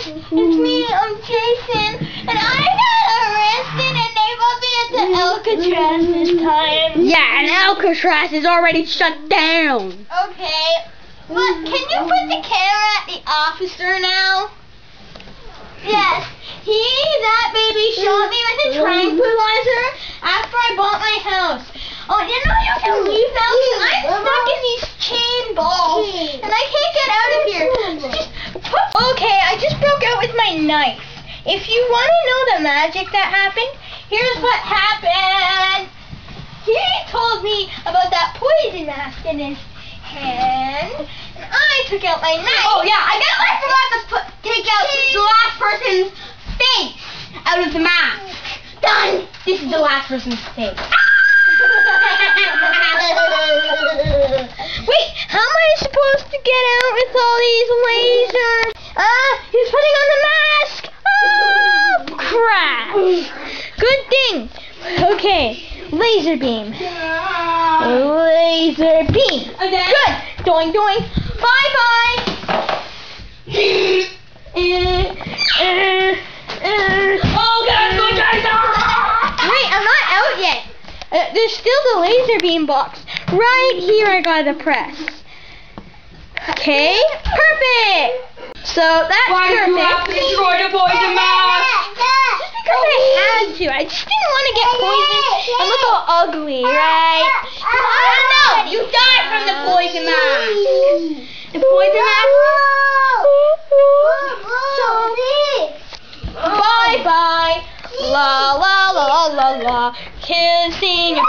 It's me, I'm Jason, and I got arrested and they put me into Alcatraz this time. Yeah, and Alcatraz is already shut down. Okay, but can you put the camera at the officer now? Yes, that baby shot me with a tranquilizer after I bought my house. Oh, you know you can leave now because I'm stuck in these chain balls and I can't get out of here. Okay, I just broke out with my knife. If you want to know the magic that happened, here's what happened. He told me about that poison mask in his hand, and I took out my knife. Oh yeah, I guess I forgot to take out the last person's face out of the mask. Done. This is the last person's face. Wait, how am I supposed to get out with all these lasers? He's putting on the mask. Oh, crap. Good thing. Okay, laser beam. Laser beam. Okay. Good. Doing, doing. Bye, bye. Oh God, go Wait, I'm not out yet. There's still the laser beam box. Right here I gotta press. Okay, perfect. So that's Why did perfect. you have to destroy the poison mask? Just because I had to. I just didn't want to get poisoned and look all ugly, right? No, you died from the poison mask. The poison mask. Bye bye. La la la la la la. Kissing your